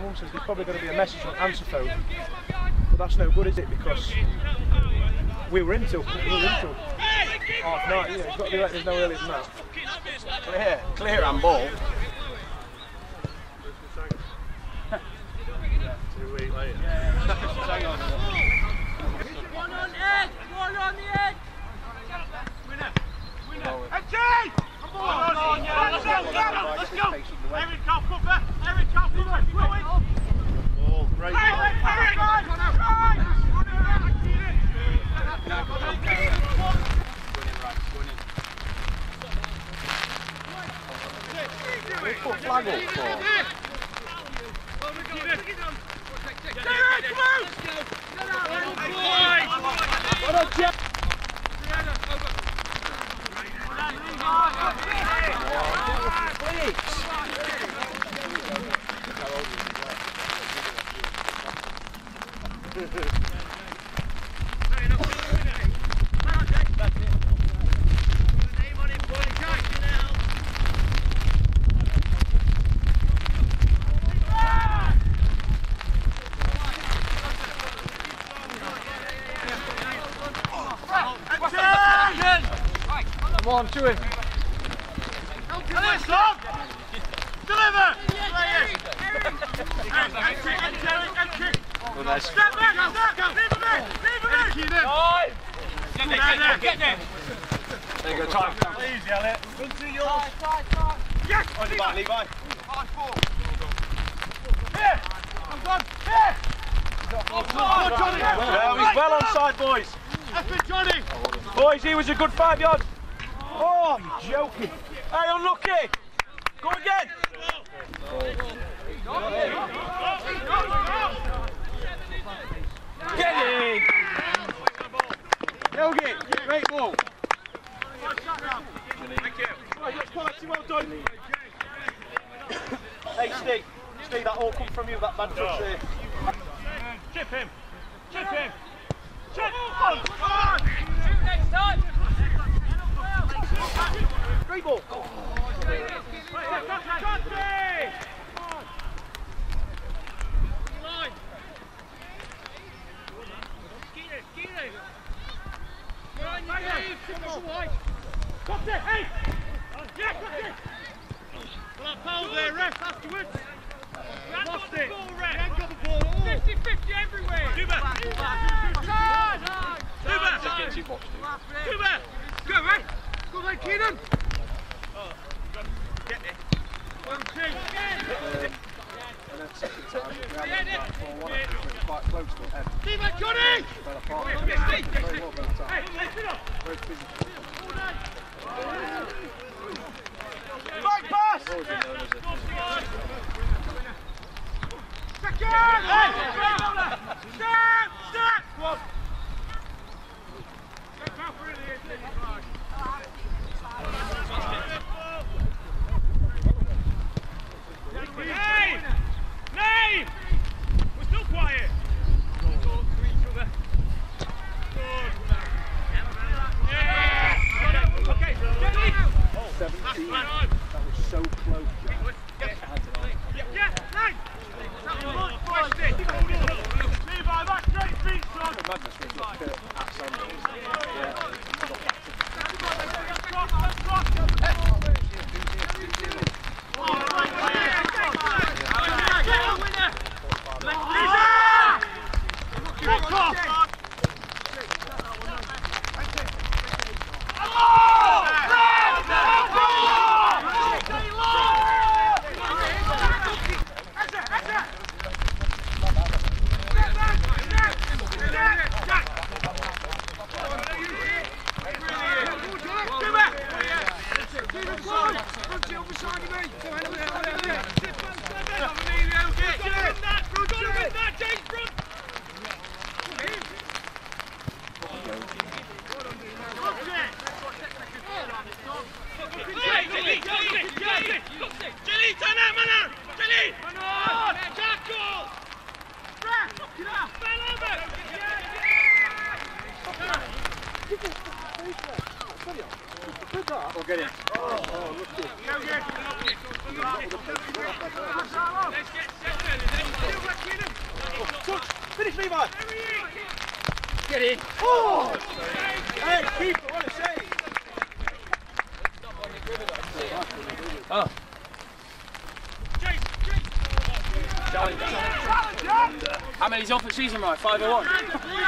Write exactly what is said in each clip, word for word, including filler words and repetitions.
Mum says there's probably going to be a message on answer phone, but that's no good, is it? Because we were in till we were in till half nine. You know, it's got to be like there's no earlier than that. Clear, clear and ball. Two weeks later. One on edge! One on the edge! Winner! Winner! Empty! Come on! Let's go! Let's go! Eric, can't cover! Eric, can't cover! Go in! Ball, great ball. Eric! Eric! Right! Put flag up for. Derek, come out! Well done, Jeff. Come on, to him. Deliver! Well, nice. Step back! Step back! Leave him in! Leave him in! Get there! Get there! There you go, time. Easy, Elliot. Run through yours! Yes! On your back, Levi. High four! Here! I'm gone! Here! Oh, Johnny! Well, he's well onside, boys. Effort, Johnny! Boys, he was a good five yards. Oh, you're joking. Hey, unlucky. Go again. Get in. Yogi, great ball. Thank you. Right, that's quality, well done. Hey, Steve. Steve, that all come from you, that man touch there. Chip him! Chip him! Chip! On! On! Shoot next time! Great ball. Lost it! fifty fifty everywhere! Cuba! Cuba! Cuba! Go, right? Go, right, Keenan! Get it. One, two. And then second time, we had it four one, it was quite close to the end. Leave it, Johnny! Fell apart. Hey, hey, Very well by the time. hey, lift it up! Very physical. Back pass. I've always been known as a Second! Hey! Stop! Stop! Go on! Hey! Name! We're still quiet! Talk to each other. Good. Yeah! Okay, Jenny! seventeen. That was so close, Jack. Yeah, I had to know. yeah, right! Levi, back straight feet, son! Madness was like at Sandals. Yeah. We'll get in. Oh, oh, look good. Let's get set. Finish, Levi! Get in! Oh! Hey, keep it, what a save! Oh. How many's on for season, right? five oh one?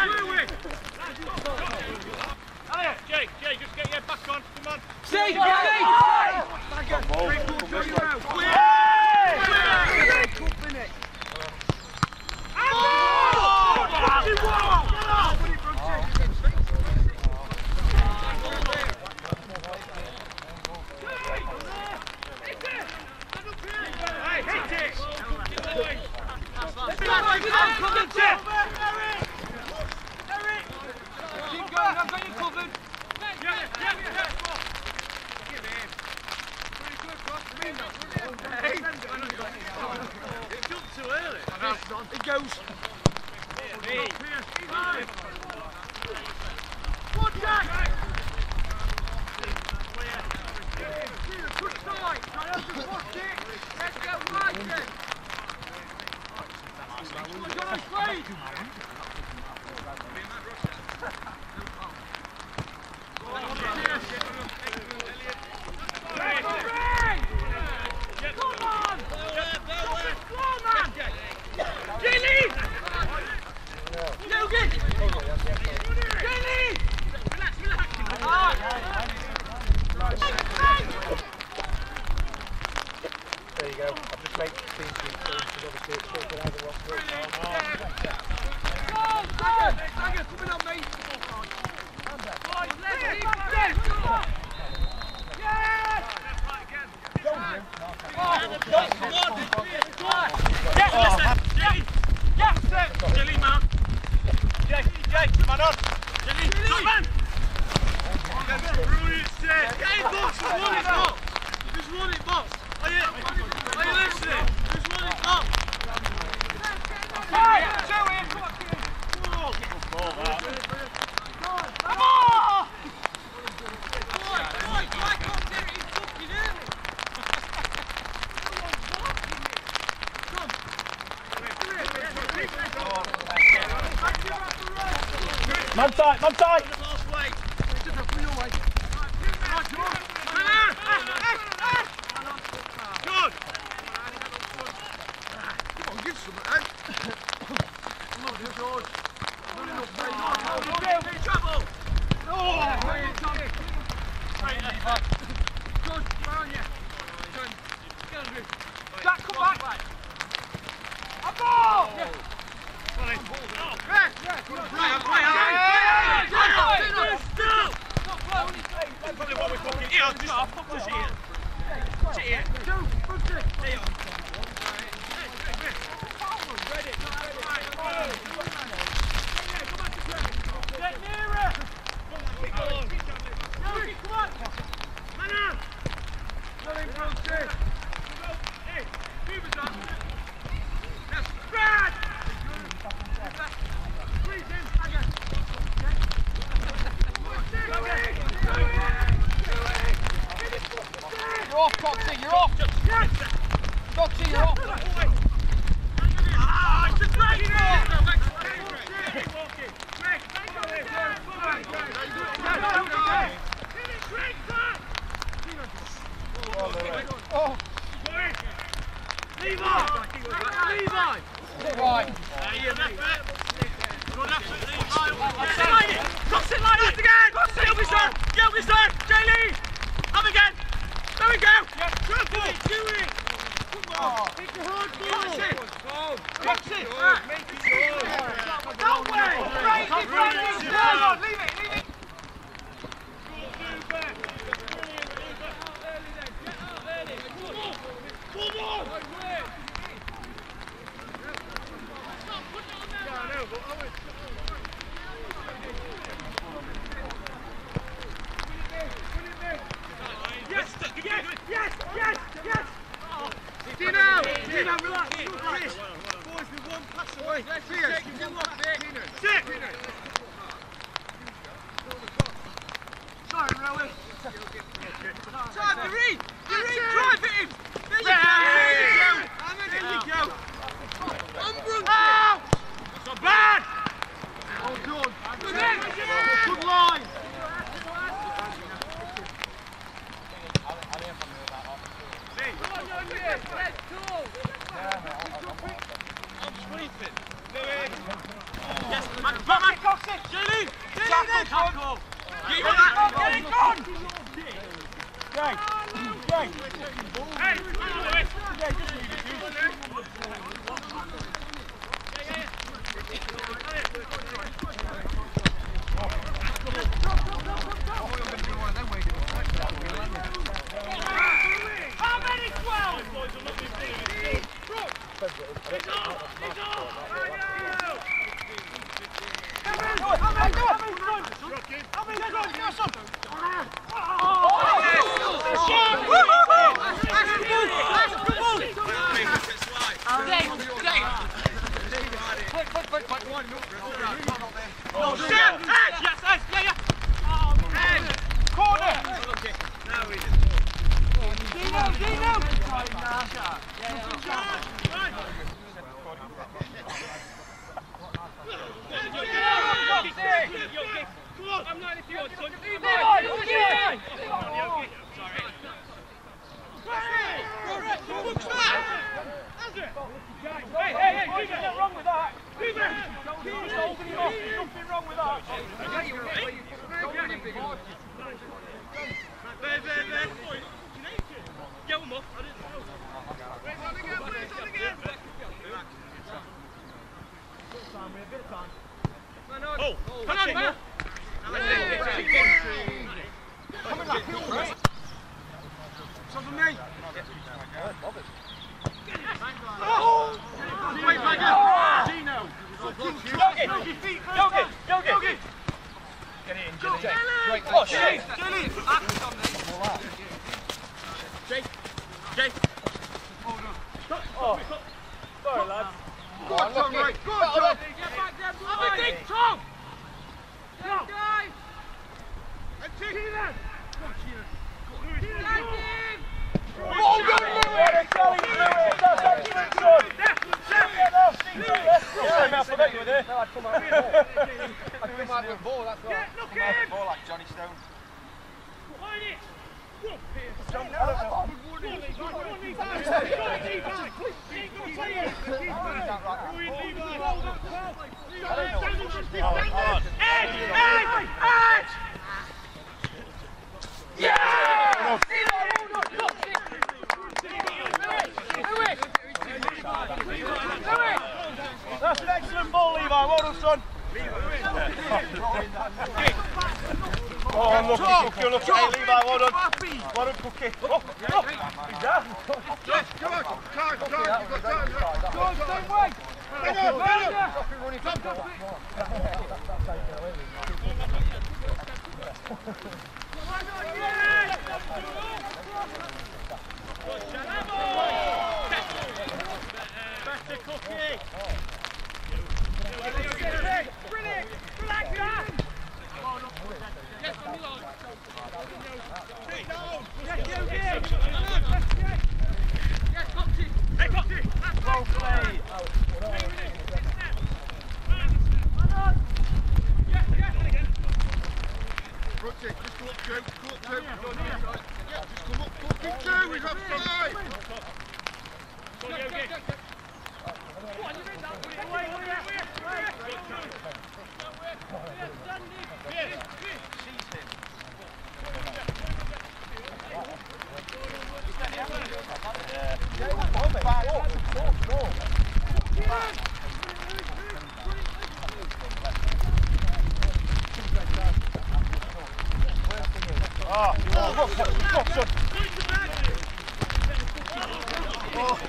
Jake, Jake, just get your back on, come on. Steve! Steve! Keep going, I've got you covered. It jumped too early. It goes. One Jack! Let's get wide then! There you go. I've just made clean sheet for him because obviously it's still good either one. Coming up, mate! Jelly, man! Jake, Jake, man on! Jelly, top man! Brilliant set! Get in box! Just run it box! Just run it box! Are you, are you listening? Just run it box! Hey! Two in! Come on, kid! Come on! Come on! Boy, boy, I can't do it, he's fucking early! Man tight, man tight! Good! Jack, come back! A ball! Probably what we're fucking here. Just I'll pop this here. Sit here. There you are. Get nearer! Come on! Man up! Nothing from six! Hey, Beaver's up! That's Brad! Squeeze in, again! You're off, Coxie, you're off! Yes! Coxie, you're off! Ah, it's a great ball! Oh! Levi! Levi! Right. Good effort, Levi! Cross it like it! Cross it like it again! Gilbison! Gilbison! J-Lee! Up again! There we go! Good boy! Do it! Come on! It's a hard ball! Cross it! Make it yours! That way! Break it! Break it! Come on! Leave it! Leave it! Come on! Yes! Yes! Yes! Yes! Yes! Dino! Dino, relax! Boys, with one pass away. Cheers! Sit! Sorry, Rowan. Time to read! You read! Drive it in! There you go! There you go! There you go! Unbrunch! It's not bad! Oh. Sorry, lads. Go on, Tom, right. Go on, Tom. Get back there, boy! Have a dig, Tom! Go, guys! And Keenan. Thank him! Well done, Lewis! Charlie Lewis, that's excellent, son! Sorry, man, I forgot you were there. No, I'd come out with ball. I'd come out with ball, that's right. Look Come out him! with ball like Johnny Stone. Line it! John, I don't know. Edge! Edge! Edge! Yeah! That's an excellent ball, Levi. Well done, son. Oh, unlucky, Cookie, unlucky. Hey, Levi, well done. Well done, Cookie. Oh, oh, he's down. Yes, come on. Time, time. You've got time. Go on, same way. Hang on, hang on. Stop running. Better, Cookie! Brilliant! Relax, guys! Yes, on the line! Yes, Yogi! Yes, Coxie! Hey, Coxie! Well played. Rutty, just come up two. Come up two. Yeah, just come up fucking two. We've got five. Go, Yogi! Oh, oh, look, look, son. Oh.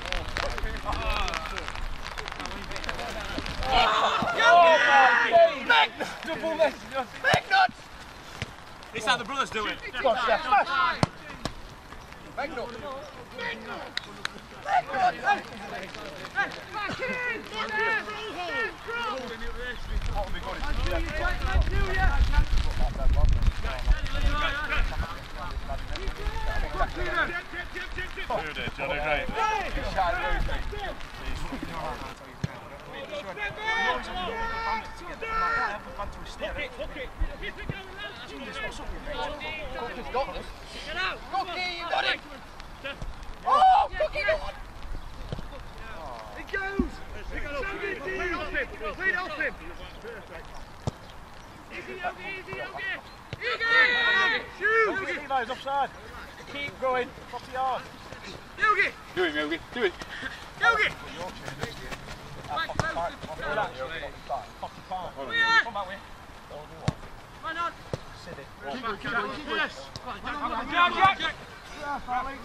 Double leg. Big nuts! It's how the brothers do it. Go on, Steph, smash. Big nut. Back in! What will be good I is do you, Jack, I do you! Do it, Johnny, great. Cookie's got this. Get out! Cookie, you got it. Oh, Cookie, go on! It goes. Clean off him. Clean off him. Easy, Yogi, easy, Yogi! Yogi! Shoot! Levi's offside. Keep going. forty yards. Yogi! Do it, Yogi. Do it. Yogi! Come back way. Run on! Sit it. Keep it, keep it, keep it. Down, Jack. Alex,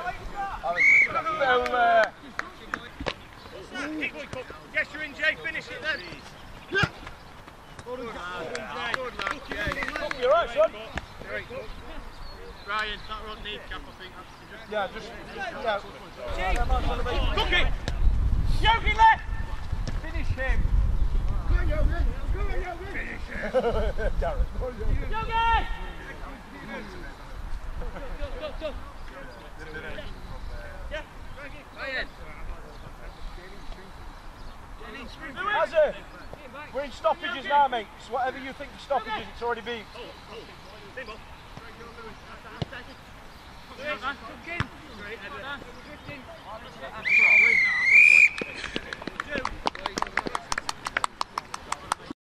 Alex. uh, Keep going, Cook. Yes, you're in, Jay. Finish it then. Good lad. Good lad. Yeah. you're right, son. Ryan, that run needs cap, I think. Yeah, just. Yeah. Cookie! Yogi left. Finish him. Go on, Yogi. Go on, Yogi. Darren. Yogi! Go, go, go! Yeah, Ryan! Hazard. We're in stoppages now, mate. So whatever you think of stoppages, it's already been. Good, man. Good game. Great, Edward. Good game.